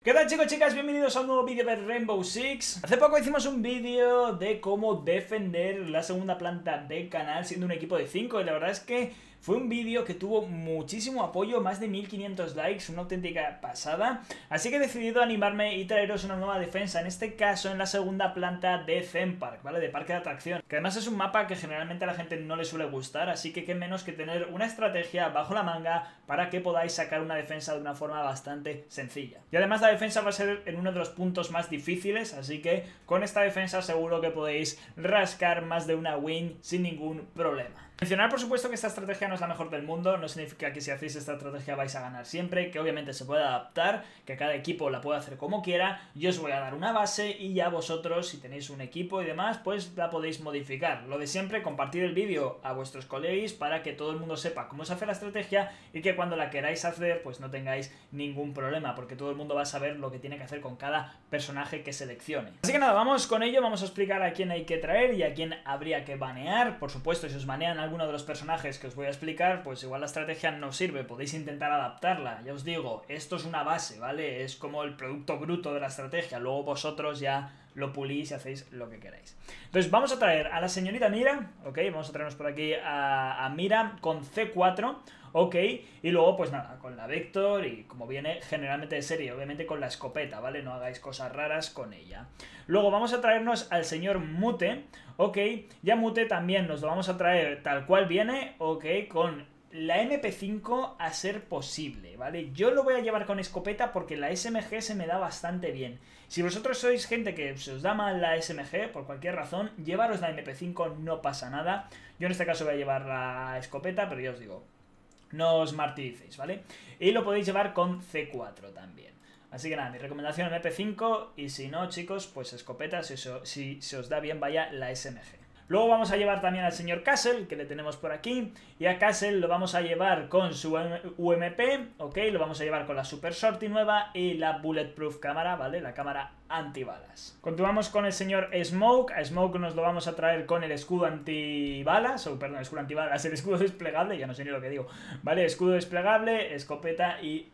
¿Qué tal, chicos, chicas? Bienvenidos a un nuevo vídeo de Rainbow Six. Hace poco hicimos un vídeo de cómo defender la segunda planta del canal siendo un equipo de 5 y la verdad es que fue un vídeo que tuvo muchísimo apoyo, más de 1500 likes, una auténtica pasada. Así que he decidido animarme y traeros una nueva defensa, en este caso en la segunda planta de Theme Park, ¿vale? De parque de atracción. Que además es un mapa que generalmente a la gente no le suele gustar, así que qué menos que tener una estrategia bajo la manga para que podáis sacar una defensa de una forma bastante sencilla. Y además la defensa va a ser en uno de los puntos más difíciles, así que con esta defensa seguro que podéis rascar más de una win sin ningún problema. Mencionar por supuesto que esta estrategia no es la mejor del mundo, no significa que si hacéis esta estrategia vais a ganar siempre, que obviamente se puede adaptar, que cada equipo la puede hacer como quiera. Yo os voy a dar una base y ya vosotros, si tenéis un equipo y demás, pues la podéis modificar. Lo de siempre, compartir el vídeo a vuestros colegas para que todo el mundo sepa cómo se hace la estrategia y que cuando la queráis hacer pues no tengáis ningún problema, porque todo el mundo va a saber lo que tiene que hacer con cada personaje que seleccione. Así que nada, vamos con ello, vamos a explicar a quién hay que traer y a quién habría que banear. Por supuesto, si os banean alguno de los personajes que os voy a explicar, pues igual la estrategia no sirve, podéis intentar adaptarla. Ya os digo, esto es una base, ¿vale? Es como el producto bruto de la estrategia, luego vosotros ya lo pulís y hacéis lo que queráis. Entonces vamos a traer a la señorita Mira, ¿ok? Vamos a traernos por aquí a Mira con C4, ok, y luego pues nada, con la Vector y como viene generalmente de serie, obviamente con la escopeta, ¿vale? No hagáis cosas raras con ella. Luego vamos a traernos al señor Mute, ok, ya Mute también nos lo vamos a traer tal cual viene, ok, con la MP5 a ser posible, ¿vale? Yo lo voy a llevar con escopeta porque la SMG se me da bastante bien. Si vosotros sois gente que se os da mal la SMG, por cualquier razón, llevaros la MP5, no pasa nada. Yo en este caso voy a llevar la escopeta, pero ya os digo, no os martiricéis, ¿vale? Y lo podéis llevar con C4 también. Así que nada, mi recomendación MP5 y si no, chicos, pues escopeta, si se os da bien, vaya la SMG. Luego vamos a llevar también al señor Castle, que le tenemos por aquí, y a Castle lo vamos a llevar con su UMP, ok, lo vamos a llevar con la Super Shorty nueva y la Bulletproof cámara, ¿vale? La cámara antibalas. Continuamos con el señor Smoke, a Smoke nos lo vamos a traer con el escudo antibalas, o perdón, escudo antibalas, el escudo desplegable, ya no sé ni lo que digo, ¿vale? Escudo desplegable, escopeta y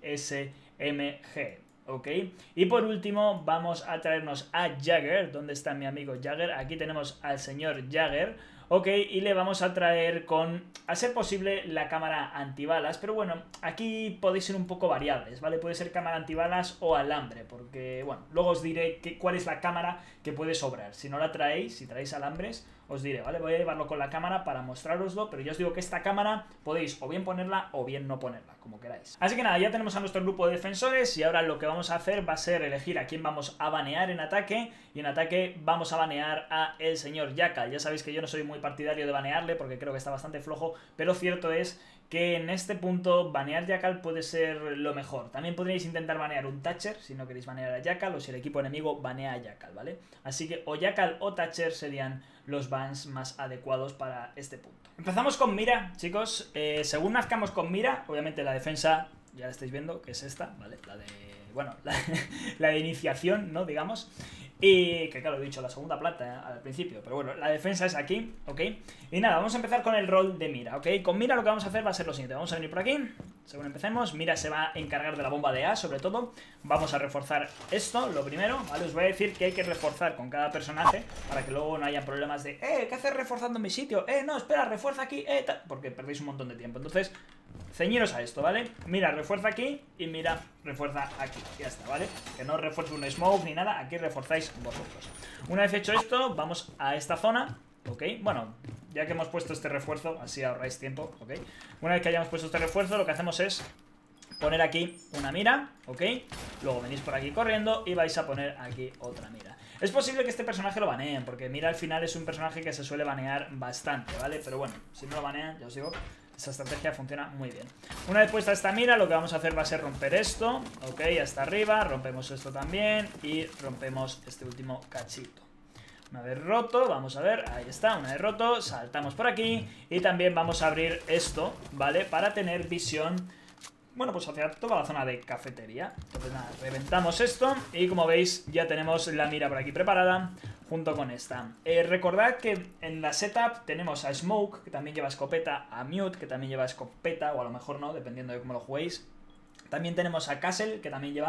SMG. Ok, y por último vamos a traernos a Jagger. ¿Dónde está mi amigo Jagger? Aquí tenemos al señor Jagger, ok, y le vamos a traer con, a ser posible, la cámara antibalas, pero bueno, aquí podéis ser un poco variables, ¿vale? Puede ser cámara antibalas o alambre, porque, bueno, luego os diré cuál es la cámara que puede sobrar. Si no la traéis, si traéis alambres, os diré, ¿vale? Voy a llevarlo con la cámara para mostraroslo, pero yo os digo que esta cámara podéis o bien ponerla o bien no ponerla, como queráis. Así que nada, ya tenemos a nuestro grupo de defensores y ahora lo que vamos a hacer va a ser elegir a quién vamos a banear en ataque, y en ataque vamos a banear a el señor Jackal. Ya sabéis que yo no soy muy partidario de banearle porque creo que está bastante flojo, pero cierto es que en este punto banear Jackal puede ser lo mejor. También podríais intentar banear un Thatcher si no queréis banear a Jackal, o si el equipo enemigo banea a Jackal, ¿vale? Así que o Jackal o Thatcher serían los bans más adecuados para este punto. Empezamos con Mira, chicos. Según nazcamos con Mira, obviamente la defensa ya la estáis viendo, que es esta, ¿vale? La de, bueno, la de iniciación, ¿no? Digamos. Y que claro, he dicho la segunda planta al principio, pero bueno, la defensa es aquí, ¿ok? Y nada, vamos a empezar con el rol de Mira, ¿ok? Con Mira lo que vamos a hacer va a ser lo siguiente. Vamos a venir por aquí, según empecemos, Mira se va a encargar de la bomba de A, sobre todo. Vamos a reforzar esto, lo primero, ¿vale? Os voy a decir que hay que reforzar con cada personaje para que luego no haya problemas de ¿qué haces reforzando en mi sitio? No, espera, refuerza aquí, porque perdéis un montón de tiempo. Entonces, ceñiros a esto, ¿vale? Mira, refuerza aquí y Mira, refuerza aquí. Ya está, ¿vale? Que no refuerce un smoke ni nada, aquí reforzáis vosotros. Una vez hecho esto, vamos a esta zona, ¿ok? Bueno, ya que hemos puesto este refuerzo, así ahorráis tiempo, ¿ok? Una vez que hayamos puesto este refuerzo, lo que hacemos es poner aquí una mira, ¿ok? Luego venís por aquí corriendo y vais a poner aquí otra mira. Es posible que este personaje lo baneen, porque Mira al final es un personaje que se suele banear bastante, ¿vale? Pero bueno, si no lo banean, ya os digo, esa estrategia funciona muy bien. Una vez puesta esta mira, lo que vamos a hacer va a ser romper esto, ok, hasta arriba, rompemos esto también y rompemos este último cachito. Una vez roto, vamos a ver, ahí está, una vez roto, saltamos por aquí y también vamos a abrir esto, ¿vale? Para tener visión, bueno, pues hacia toda la zona de cafetería. Entonces nada, reventamos esto y como veis ya tenemos la mira por aquí preparada junto con esta. Recordad que en la setup tenemos a Smoke, que también lleva escopeta, a Mute, que también lleva escopeta, o a lo mejor no, dependiendo de cómo lo juguéis. También tenemos a Castle, que también lleva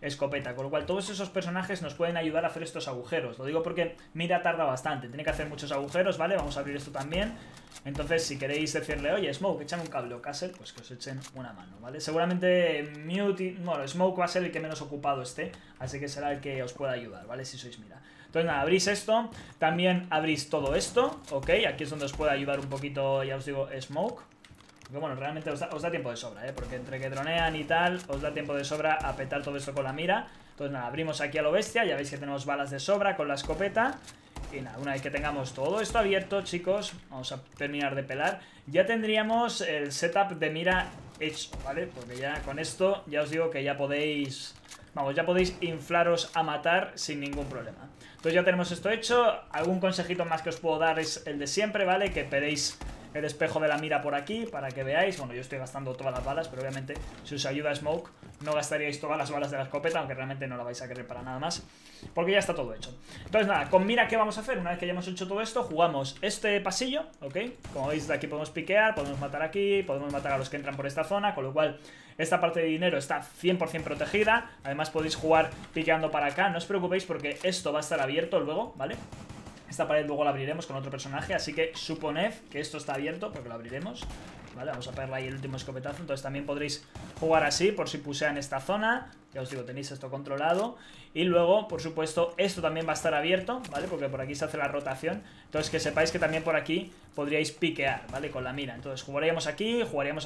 escopeta, con lo cual todos esos personajes nos pueden ayudar a hacer estos agujeros. Lo digo porque Mira tarda bastante, tiene que hacer muchos agujeros, ¿vale? Vamos a abrir esto también. Entonces, si queréis decirle, oye, Smoke, échame un cable o Castle, pues que os echen una mano, ¿vale? Seguramente bueno, Smoke va a ser el que menos ocupado esté, así que será el que os pueda ayudar, ¿vale? Si sois Mira. Entonces nada, abrís esto, también abrís todo esto, ¿ok? Aquí es donde os puede ayudar un poquito, ya os digo, Smoke. Porque bueno, realmente os da tiempo de sobra, ¿eh? Porque entre que dronean y tal, os da tiempo de sobra a petar todo esto con la mira. Entonces nada, abrimos aquí a lo bestia, ya veis que tenemos balas de sobra con la escopeta. Y nada, una vez que tengamos todo esto abierto, chicos, vamos a terminar de pelar. Ya tendríamos el setup de mira hecho, ¿vale? Porque ya con esto, ya os digo que ya podéis... Vamos, ya podéis inflaros a matar sin ningún problema. Entonces ya tenemos esto hecho. Algún consejito más que os puedo dar es el de siempre, ¿vale? Que peléis el espejo de la mira por aquí para que veáis. Bueno, yo estoy gastando todas las balas, pero obviamente si os ayuda Smoke no gastaríais todas las balas de la escopeta, aunque realmente no la vais a querer para nada más, porque ya está todo hecho. Entonces nada, con mira, ¿qué vamos a hacer? Una vez que hayamos hecho todo esto, jugamos este pasillo, ¿ok? Como veis, de aquí podemos piquear, podemos matar aquí, podemos matar a los que entran por esta zona, con lo cual esta parte de dinero está 100% protegida. Además podéis jugar piqueando para acá, no os preocupéis porque esto va a estar abierto luego, ¿vale? Esta pared luego la abriremos con otro personaje, así que suponed que esto está abierto porque lo abriremos. Vale, vamos a pegarle ahí el último escopetazo. Entonces también podréis jugar así por si pusean esta zona. Ya os digo, tenéis esto controlado. Y luego, por supuesto, esto también va a estar abierto, ¿vale? Porque por aquí se hace la rotación. Entonces que sepáis que también por aquí podríais piquear, ¿vale? Con la mira. Entonces jugaríamos aquí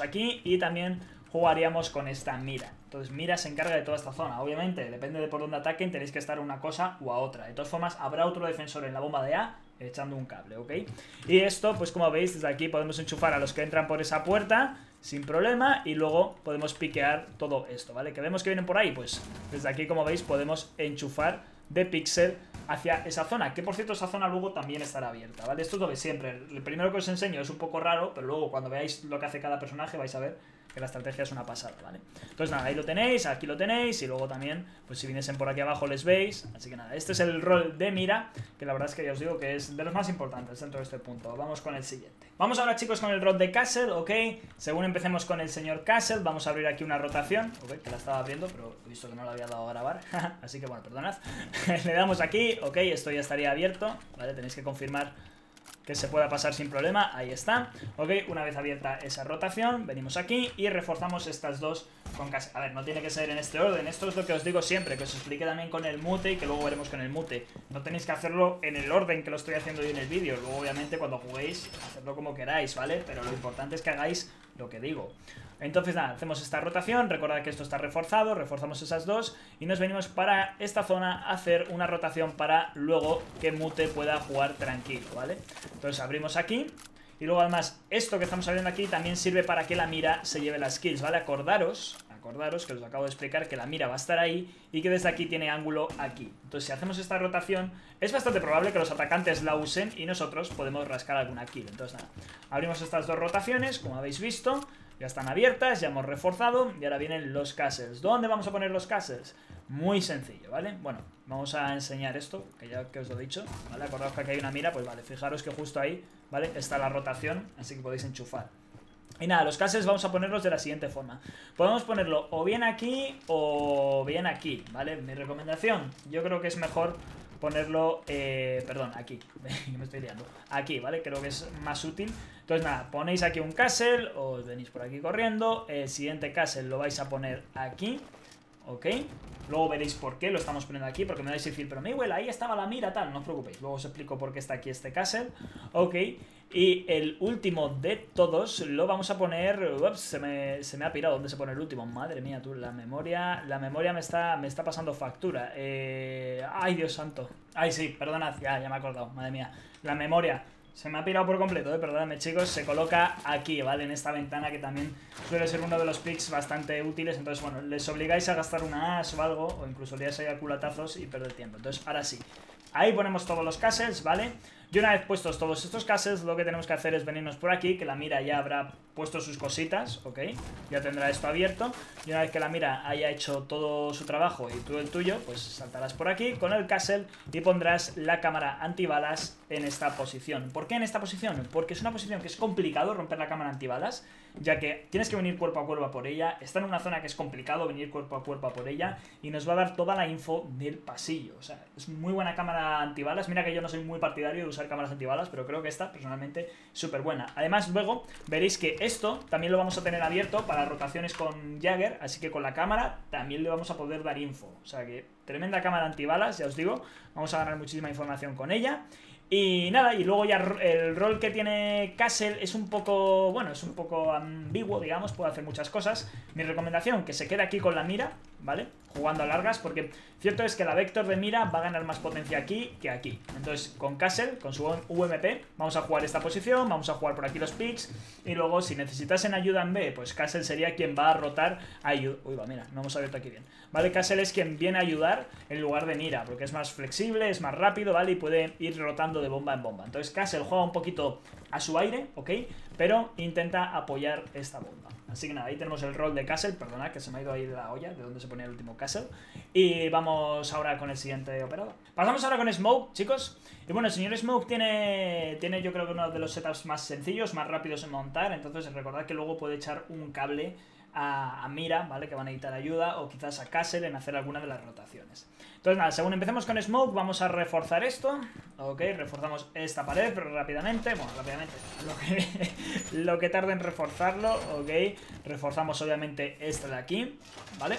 y también jugaríamos con esta mira. Entonces mira se encarga de toda esta zona. Obviamente, depende de por dónde ataquen, tenéis que estar una cosa u a otra. De todas formas, habrá otro defensor en la bomba de A echando un cable, ¿ok? Y esto, pues como veis, desde aquí podemos enchufar a los que entran por esa puerta sin problema y luego podemos piquear todo esto, ¿vale? Que vemos que vienen por ahí, pues desde aquí, como veis, podemos enchufar de pixel hacia esa zona, que por cierto esa zona luego también estará abierta, ¿vale? Esto es lo de siempre. El primero que os enseño es un poco raro, pero luego cuando veáis lo que hace cada personaje vais a ver que la estrategia es una pasada, ¿vale? Entonces nada, ahí lo tenéis, aquí lo tenéis y luego también, pues si viniesen por aquí abajo les veis. Así que nada, este es el rol de mira, que la verdad es que ya os digo que es de los más importantes dentro de este punto. Vamos con el siguiente. Vamos ahora, chicos, con el rol de Castle, ¿ok? Según empecemos con el señor Castle, vamos a abrir aquí una rotación, ¿ok? Que la estaba abriendo, pero he visto que no la había dado a grabar, así que bueno, perdonad. Le damos aquí, ¿ok? Esto ya estaría abierto, ¿vale? Tenéis que confirmar que se pueda pasar sin problema, ahí está. Ok, una vez abierta esa rotación, venimos aquí y reforzamos estas dos con Castle. A ver, no tiene que ser en este orden, esto es lo que os digo siempre, que os explique también con el mute y que luego veremos con el mute. No tenéis que hacerlo en el orden que lo estoy haciendo yo en el vídeo, luego obviamente cuando juguéis, hacedlo como queráis, ¿vale? Pero lo importante es que hagáis lo que digo. Entonces nada, hacemos esta rotación, recordad que esto está reforzado, reforzamos esas dos y nos venimos para esta zona a hacer una rotación para luego que mute pueda jugar tranquilo, ¿vale? Entonces abrimos aquí y luego además esto que estamos abriendo aquí también sirve para que la mira se lleve las kills, ¿vale? Acordaros que os acabo de explicar que la mira va a estar ahí y que desde aquí tiene ángulo aquí. Entonces si hacemos esta rotación es bastante probable que los atacantes la usen y nosotros podemos rascar alguna kill. Entonces nada, abrimos estas dos rotaciones, como habéis visto. Ya están abiertas, ya hemos reforzado y ahora vienen los castles. ¿Dónde vamos a poner los castles? Muy sencillo, ¿vale? Bueno, vamos a enseñar esto, que ya que os lo he dicho, ¿vale? Acordaos que aquí hay una mira, pues vale, fijaros que justo ahí, ¿vale? Está la rotación, así que podéis enchufar. Y nada, los castles vamos a ponerlos de la siguiente forma. Podemos ponerlo o bien aquí, ¿vale? Mi recomendación, yo creo que es mejor ponerlo, perdón, aquí, me estoy liando, aquí, ¿vale? Creo que es más útil. Entonces nada, ponéis aquí un castle, os venís por aquí corriendo, el siguiente castle lo vais a poner aquí, ¿ok? Luego veréis por qué lo estamos poniendo aquí, porque me vais a decir, pero Miguel, ahí estaba la mira, tal, no os preocupéis, luego os explico por qué está aquí este castle, ¿ok? Y el último de todos lo vamos a poner, ups, se me ha pirado, ¿dónde se pone el último? Madre mía, tú, la memoria me está pasando factura, ay, Dios santo, ay, sí, perdonad, ya me he acordado, madre mía, la memoria se me ha pirado por completo, perdonadme, chicos, se coloca aquí, ¿vale? En esta ventana que también suele ser uno de los picks bastante útiles, entonces, bueno, les obligáis a gastar una as o algo, o incluso liáis ahí a culatazos y perder tiempo. Entonces, ahora sí, ahí ponemos todos los castles, ¿vale? Y una vez puestos todos estos castles, lo que tenemos que hacer es venirnos por aquí, que la mira ya habrá puesto sus cositas, ¿ok? Ya tendrá esto abierto. Y una vez que la mira haya hecho todo su trabajo y tú el tuyo, pues saltarás por aquí con el castle y pondrás la cámara antibalas en esta posición. ¿Por qué en esta posición? Porque es una posición que es complicado romper la cámara antibalas, ya que tienes que venir cuerpo a cuerpo a por ella, está en una zona que es complicado venir cuerpo a por ella y nos va a dar toda la info del pasillo. O sea, es muy buena cámara antibalas. Mira que yo no soy muy partidario de usar cámaras antibalas, pero creo que esta personalmente es súper buena. Además, luego veréis que esto también lo vamos a tener abierto para rotaciones con Jagger, así que con la cámara también le vamos a poder dar info. O sea que tremenda cámara antibalas, ya os digo, vamos a ganar muchísima información con ella. Y nada, y luego ya el rol que tiene Castle es un poco, bueno, es un poco ambiguo, digamos, puede hacer muchas cosas. Mi recomendación, que se quede aquí con la mira, ¿vale? Jugando a largas, porque cierto es que la Vector de mira va a ganar más potencia aquí que aquí. Entonces, con Castle, con su UMP, vamos a jugar esta posición, vamos a jugar por aquí los picks, y luego, si necesitasen ayuda en B, pues Castle sería quien va a rotar a ayudar. Uy, va, mira, no hemos abierto aquí bien. ¿Vale? Castle es quien viene a ayudar en lugar de mira, porque es más flexible, es más rápido, ¿vale? Y puede ir rotando de bomba en bomba. Entonces Castle juega un poquito a su aire, ¿ok? Pero intenta apoyar esta bomba. Así que nada, ahí tenemos el rol de Castle. Perdonad que se me ha ido ahí de la olla, de donde se ponía el último Castle. Y vamos ahora con el siguiente operador. Pasamos ahora con Smoke, chicos. Y bueno, el señor Smoke tiene yo creo que uno de los setups más sencillos, más rápidos en montar. Entonces recordad que luego puede echar un cable a mira, ¿vale? Que van a necesitar ayuda, o quizás a Castle en hacer alguna de las rotaciones. Entonces nada, según empecemos con Smoke, vamos a reforzar esto, ok, reforzamos esta pared, pero rápidamente, bueno, rápidamente, lo que tarde en reforzarlo, ok, reforzamos obviamente esta de aquí, ¿vale?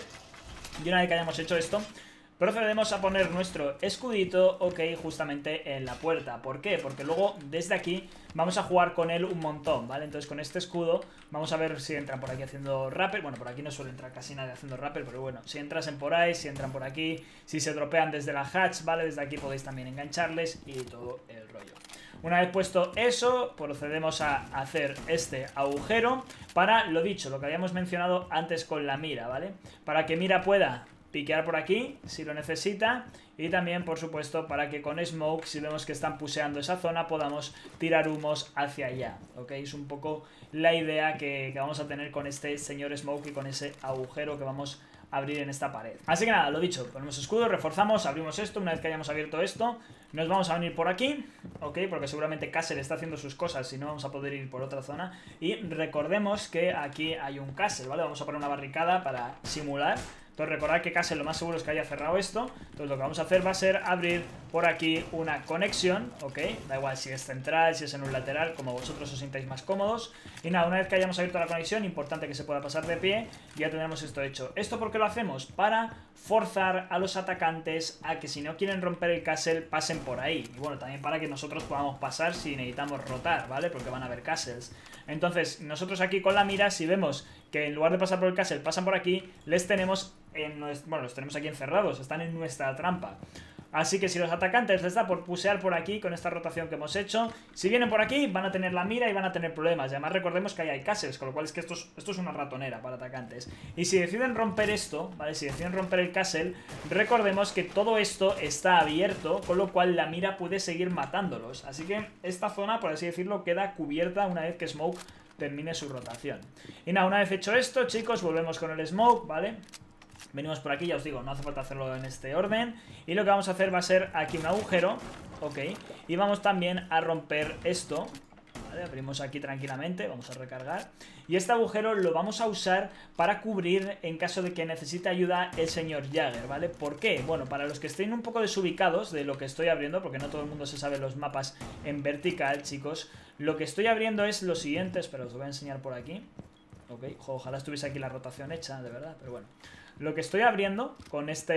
Y una vez que hayamos hecho esto, procedemos a poner nuestro escudito, ok, justamente en la puerta. ¿Por qué? Porque luego desde aquí vamos a jugar con él un montón, ¿vale? Entonces con este escudo vamos a ver si entran por aquí haciendo rappel. Bueno, por aquí no suele entrar casi nadie haciendo rappel, pero bueno, si entrasen por ahí, si entran por aquí, si se dropean desde la hatch, ¿vale? Desde aquí podéis también engancharles y todo el rollo. Una vez puesto eso, procedemos a hacer este agujero para, lo dicho, lo que habíamos mencionado antes con la mira, ¿vale? Para que mira pueda piquear por aquí, si lo necesita, y también, por supuesto, para que con Smoke, si vemos que están puseando esa zona, podamos tirar humos hacia allá, ¿ok? Es un poco la idea que vamos a tener con este señor Smoke y con ese agujero que vamos a abrir en esta pared. Así que nada, lo dicho, ponemos escudo, reforzamos, abrimos esto. Una vez que hayamos abierto esto, nos vamos a venir por aquí, ¿ok? Porque seguramente Castle está haciendo sus cosas, si no vamos a poder ir por otra zona. Y recordemos que aquí hay un Castle, ¿vale? Vamos a poner una barricada para simular. Entonces recordad que Castle lo más seguro es que haya cerrado esto. Entonces lo que vamos a hacer va a ser abrir por aquí una conexión, ¿ok? Da igual si es central, si es en un lateral, como vosotros os sintáis más cómodos. Y nada, una vez que hayamos abierto la conexión, importante que se pueda pasar de pie, ya tendremos esto hecho. ¿Esto por qué lo hacemos? Para forzar a los atacantes a que si no quieren romper el Castle, pasen por ahí. Y bueno, también para que nosotros podamos pasar si necesitamos rotar, ¿vale? Porque van a haber Castles. Entonces, nosotros aquí con la mira, si vemos que en lugar de pasar por el Castle, pasan por aquí, les tenemos bueno, los tenemos aquí encerrados, están en nuestra trampa. Así que si los atacantes les da por pusear por aquí con esta rotación que hemos hecho, si vienen por aquí van a tener la mira y van a tener problemas. Y además recordemos que ahí hay castles, con lo cual es que esto es una ratonera para atacantes. Y si deciden romper esto, ¿vale? Si deciden romper el castle, recordemos que todo esto está abierto, con lo cual la mira puede seguir matándolos. Así que esta zona, por así decirlo, queda cubierta una vez que Smoke termine su rotación. Y nada, una vez hecho esto, chicos, volvemos con el Smoke, ¿vale? Venimos por aquí, ya os digo, no hace falta hacerlo en este orden. Y lo que vamos a hacer va a ser aquí un agujero, ok. Y vamos también a romper esto, ¿vale? Abrimos aquí tranquilamente, vamos a recargar. Y este agujero lo vamos a usar para cubrir en caso de que necesite ayuda el señor Jagger, ¿vale? ¿Por qué? Bueno, para los que estén un poco desubicados de lo que estoy abriendo, porque no todo el mundo se sabe los mapas en vertical, chicos, lo que estoy abriendo es lo siguiente. Espera, os lo voy a enseñar por aquí. Ok, ojalá estuviese aquí la rotación hecha, de verdad, pero bueno. Lo que estoy abriendo con esta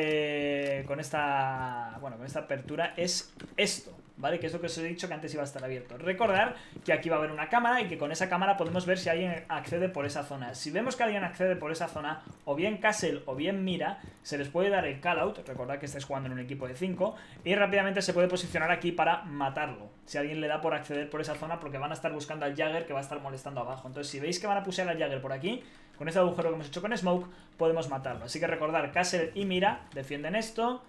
apertura es esto, ¿vale? Que es lo que os he dicho que antes iba a estar abierto. Recordar que aquí va a haber una cámara y que con esa cámara podemos ver si alguien accede por esa zona. Si vemos que alguien accede por esa zona, o bien Castle o bien Mira, se les puede dar el call out. Recordad que estáis jugando en un equipo de 5 y rápidamente se puede posicionar aquí para matarlo. Si alguien le da por acceder por esa zona, porque van a estar buscando al Jagger que va a estar molestando abajo. Entonces si veis que van a pusear al Jagger por aquí, con este agujero que hemos hecho con Smoke, podemos matarlo. Así que recordar, Castle y Mira defienden esto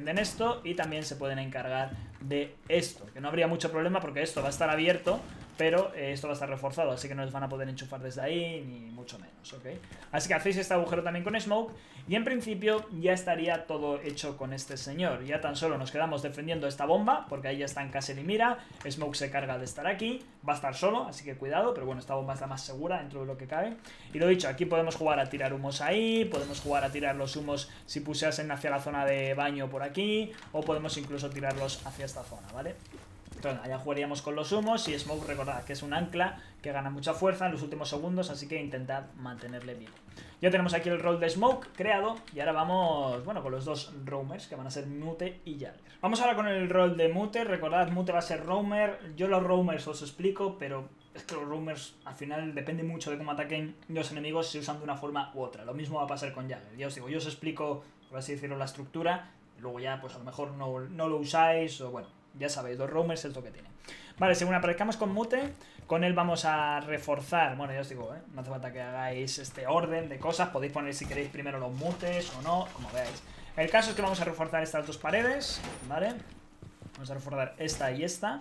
y también se pueden encargar de esto. Que no habría mucho problema porque esto va a estar abierto, pero esto va a estar reforzado, así que no les van a poder enchufar desde ahí, ni mucho menos, ¿ok? Así que hacéis este agujero también con Smoke, y en principio ya estaría todo hecho con este señor. Ya tan solo nos quedamos defendiendo esta bomba, porque ahí ya están Castle y Mira. Smoke se carga de estar aquí, va a estar solo, así que cuidado, pero bueno, esta bomba está más segura dentro de lo que cabe. Y lo dicho, aquí podemos jugar a tirar humos ahí, podemos jugar a tirar los humos si pusiesen hacia la zona de baño por aquí, o podemos incluso tirarlos hacia esta zona, ¿vale? Entonces, allá jugaríamos con los humos y Smoke, recordad que es un ancla que gana mucha fuerza en los últimos segundos, así que intentad mantenerle vivo. Ya tenemos aquí el rol de Smoke creado y ahora vamos, bueno, con los dos roamers que van a ser Mute y Jagger. Vamos ahora con el rol de Mute. Recordad, Mute va a ser roamer. Yo los roamers os explico, pero es que los roamers al final depende mucho de cómo ataquen los enemigos, si usan de una forma u otra. Lo mismo va a pasar con Jagger. Ya os digo, yo os explico, por así decirlo, la estructura, y luego ya pues a lo mejor no lo usáis o bueno. Ya sabéis, los roamers es lo que tiene. Vale, según aparezcamos con Mute, con él vamos a reforzar. Bueno, ya os digo, no hace falta que hagáis este orden de cosas. Podéis poner si queréis primero los mutes o no, como veáis. El caso es que vamos a reforzar estas dos paredes, ¿vale? Vamos a reforzar esta y esta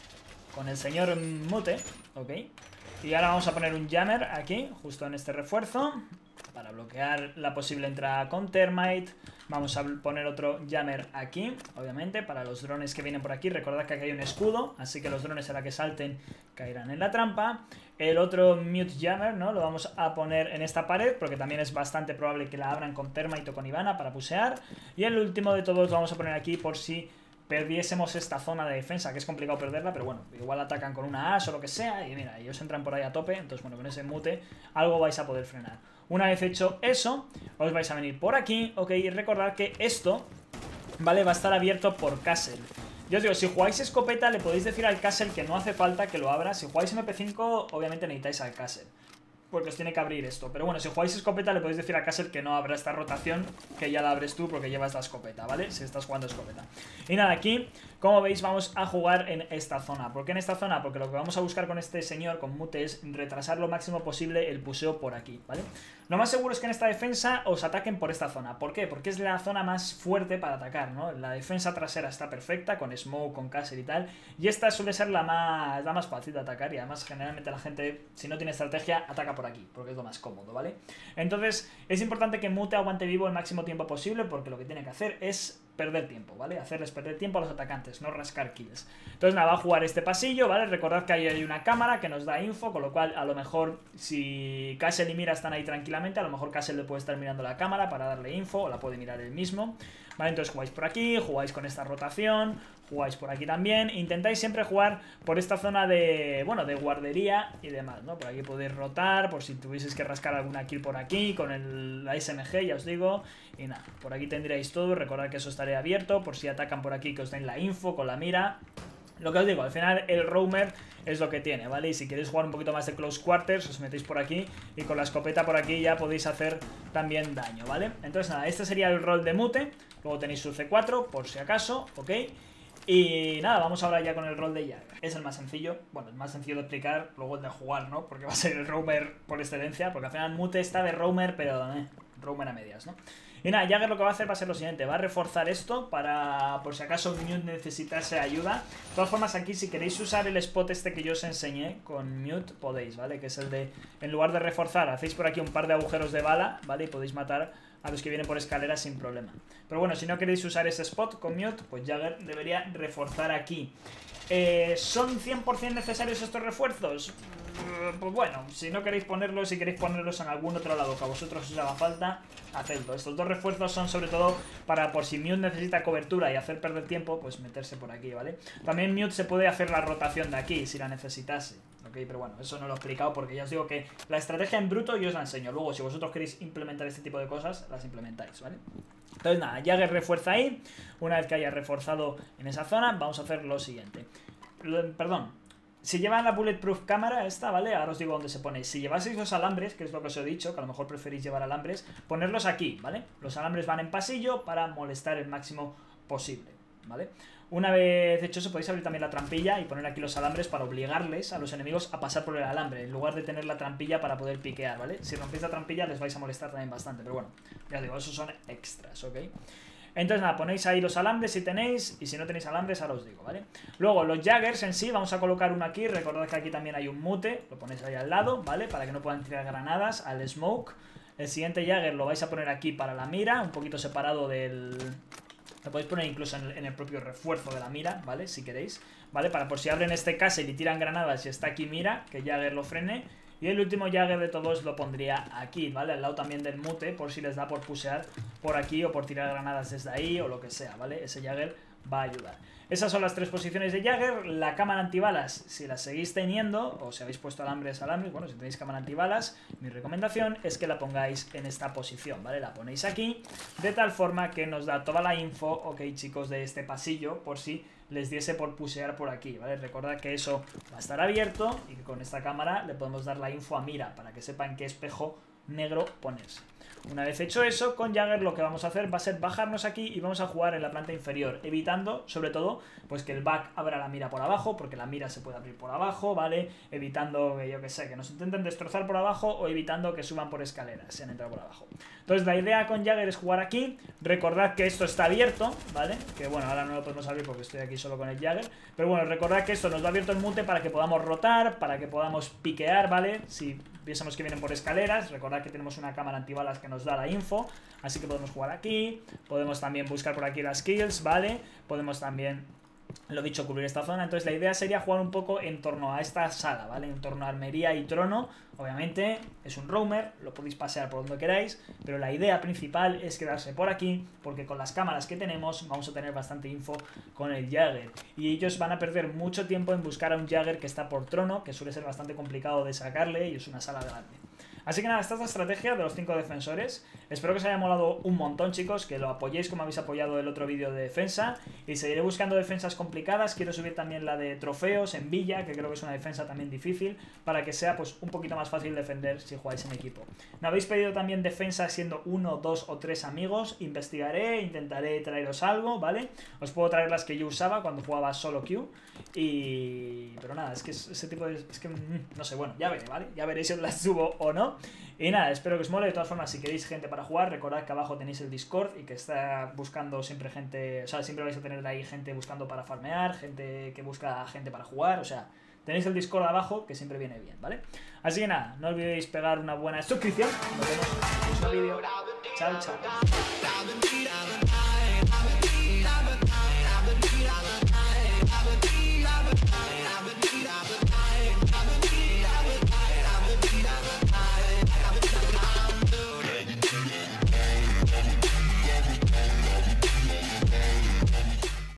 con el señor Mute, ok. Y ahora vamos a poner un jammer aquí, justo en este refuerzo, para bloquear la posible entrada con Termite. Vamos a poner otro jammer aquí, obviamente, para los drones que vienen por aquí. Recordad que aquí hay un escudo, así que los drones a la que salten caerán en la trampa. El otro mute jammer, ¿no? Lo vamos a poner en esta pared, porque también es bastante probable que la abran con Termite o con Ivana para pusear. Y el último de todos lo vamos a poner aquí por si perdiésemos esta zona de defensa, que es complicado perderla, pero bueno, igual atacan con una as o lo que sea, y mira, ellos entran por ahí a tope, entonces bueno, con ese mute algo vais a poder frenar. Una vez hecho eso, os vais a venir por aquí, ok, y recordad que esto, vale, va a estar abierto por Castle. Yo os digo, si jugáis escopeta le podéis decir al Castle que no hace falta que lo abra. Si jugáis MP5, obviamente necesitáis al Castle, porque os tiene que abrir esto. Pero bueno, si jugáis escopeta le podéis decir a Castle que no abra esta rotación, que ya la abres tú porque llevas la escopeta, ¿vale? Si estás jugando escopeta. Y nada, aquí, como veis, vamos a jugar en esta zona. ¿Por qué en esta zona? Porque lo que vamos a buscar con este señor, con Mute, es retrasar lo máximo posible el puseo por aquí, ¿vale? Lo más seguro es que en esta defensa os ataquen por esta zona. ¿Por qué? Porque es la zona más fuerte para atacar, ¿no? La defensa trasera está perfecta, con Smoke, con Castle y tal. Y esta suele ser la más fácil de atacar. Y además, generalmente la gente, si no tiene estrategia, ataca por aquí, porque es lo más cómodo, ¿vale? Entonces, es importante que Mute aguante vivo el máximo tiempo posible, porque lo que tiene que hacer es perder tiempo, ¿vale? Hacerles perder tiempo a los atacantes, no rascar kills. Entonces nada, va a jugar este pasillo, ¿vale? Recordad que ahí hay una cámara que nos da info, con lo cual a lo mejor si Castle y Mira están ahí tranquilamente, a lo mejor Castle le puede estar mirando la cámara para darle info, o la puede mirar él mismo, ¿vale? Entonces jugáis por aquí, jugáis con esta rotación, jugáis por aquí también, intentáis siempre jugar por esta zona de, bueno, de guardería y demás, ¿no? Por aquí podéis rotar, por si tuvieseis que rascar alguna kill por aquí, con la SMG, ya os digo, y nada, por aquí tendríais todo, recordad que eso estaría abierto, por si atacan por aquí que os den la info con la mira. Lo que os digo, al final el roamer es lo que tiene, ¿vale? Y si queréis jugar un poquito más de close quarters, os metéis por aquí y con la escopeta por aquí ya podéis hacer también daño, ¿vale? Entonces nada, este sería el rol de Mute, luego tenéis su C4, por si acaso, ¿ok? Y nada, vamos ahora ya con el rol de Jagger. Es el más sencillo, bueno, el más sencillo de explicar, luego el de jugar, ¿no? Porque va a ser el roamer por excelencia, porque al final Mute está de roamer, pero roamer a medias, ¿no? Y nada, Jagger lo que va a hacer va a ser lo siguiente, va a reforzar esto para, por si acaso Mute necesitase ayuda. De todas formas, aquí si queréis usar el spot este que yo os enseñé con Mute, podéis, ¿vale? Que es el de, en lugar de reforzar, hacéis por aquí un par de agujeros de bala, ¿vale? Y podéis matar a los que vienen por escaleras sin problema. Pero bueno, si no queréis usar ese spot con Mute, pues Jagger debería reforzar aquí. ¿Son 100% necesarios estos refuerzos? Pues bueno, si no queréis ponerlos, si queréis ponerlos en algún otro lado que a vosotros os haga falta, hacedlo. Estos dos refuerzos son sobre todo para por si Mute necesita cobertura y hacer perder tiempo, pues meterse por aquí, ¿vale? También Mute se puede hacer la rotación de aquí si la necesitase, ¿ok? Pero bueno, eso no lo he explicado porque ya os digo que la estrategia en bruto yo os la enseño. Luego, si vosotros queréis implementar este tipo de cosas, las implementáis, ¿vale? Entonces nada, Jagger refuerza ahí. Una vez que haya reforzado en esa zona, vamos a hacer lo siguiente. Perdón. Si llevan la Bulletproof cámara esta, ¿vale? Ahora os digo dónde se pone. Si llevaseis los alambres, que es lo que os he dicho, que a lo mejor preferís llevar alambres, ponerlos aquí, ¿vale? Los alambres van en pasillo para molestar el máximo posible. ¿vale? Una vez hecho eso podéis abrir también la trampilla y poner aquí los alambres para obligarles a los enemigos a pasar por el alambre, en lugar de tener la trampilla para poder piquear, ¿vale? Si rompéis la trampilla les vais a molestar también bastante, pero bueno, ya os digo, esos son extras, ¿ok? Entonces nada, ponéis ahí los alambres si tenéis, y si no tenéis alambres ahora os digo, ¿vale? Luego los Jaggers en sí, vamos a colocar uno aquí, recordad que aquí también hay un mute, lo ponéis ahí al lado, ¿vale? Para que no puedan tirar granadas al smoke. El siguiente Jagger lo vais a poner aquí para la mira, un poquito separado del... Lo podéis poner incluso en el propio refuerzo de la mira, ¿vale? Si queréis, ¿vale? Para por si abren este castle y tiran granadas y está aquí mira, que Jagger lo frene. Y el último Jagger de todos lo pondría aquí, ¿vale? Al lado también del mute, por si les da por pusear por aquí o por tirar granadas desde ahí o lo que sea, ¿vale? Ese Jagger va a ayudar. Esas son las 3 posiciones de Jagger. La cámara antibalas, si la seguís teniendo, o si habéis puesto alambres, bueno, si tenéis cámara antibalas, mi recomendación es que la pongáis en esta posición, ¿vale? La ponéis aquí, de tal forma que nos da toda la info, ok, chicos, de este pasillo, por si les diese por pusear por aquí, ¿vale? Recordad que eso va a estar abierto y que con esta cámara le podemos dar la info a mira, para que sepan qué espejo negro ponerse. Una vez hecho eso, con Jagger lo que vamos a hacer va a ser bajarnos aquí y vamos a jugar en la planta inferior, evitando, sobre todo, pues que el back abra la mira por abajo, porque la mira se puede abrir por abajo, ¿vale? Evitando que, yo que sé, que nos intenten destrozar por abajo o evitando que suban por escaleras, si han entrado por abajo. Entonces la idea con Jagger es jugar aquí, recordad que esto está abierto, ¿vale? Que bueno, ahora no lo podemos abrir porque estoy aquí solo con el Jagger, pero bueno, recordad que esto nos lo ha abierto el mute para que podamos rotar, para que podamos piquear, ¿vale? Si viésemos que vienen por escaleras, recordad que tenemos una cámara antibalas que nos da la info, así que podemos jugar aquí, podemos también buscar por aquí las kills, ¿vale? Podemos también, lo dicho, cubrir esta zona. Entonces la idea sería jugar un poco en torno a esta sala, ¿vale? En torno a armería y trono. Obviamente es un roamer, lo podéis pasear por donde queráis, pero la idea principal es quedarse por aquí, porque con las cámaras que tenemos vamos a tener bastante info con el Jagger, y ellos van a perder mucho tiempo en buscar a un Jagger que está por trono, que suele ser bastante complicado de sacarle y es una sala grande. Así que nada, esta es la estrategia de los 5 defensores. Espero que os haya molado un montón, chicos, que lo apoyéis como habéis apoyado el otro vídeo de defensa, y seguiré buscando defensas complicadas. Quiero subir también la de trofeos en Villa, que creo que es una defensa también difícil, para que sea pues un poquito más fácil defender si jugáis en equipo. Me habéis pedido también defensa siendo 1, 2 o 3 amigos. Investigaré, intentaré traeros algo, ¿vale? Os puedo traer las que yo usaba cuando jugaba solo Q. Pero nada, es que ese tipo de... Es que no sé, bueno, ya veré, ¿vale? Ya veréis si os las subo o no. Y nada, espero que os mole. De todas formas, si queréis gente para jugar, recordad que abajo tenéis el Discord y que está buscando siempre gente... O sea, siempre vais a tener ahí gente buscando para farmear, gente que busca gente para jugar, o sea... Tenéis el Discord abajo, que siempre viene bien, ¿vale? Así que nada, no olvidéis pegar una buena suscripción. Nos vemos en el próximo vídeo. Chao, chao.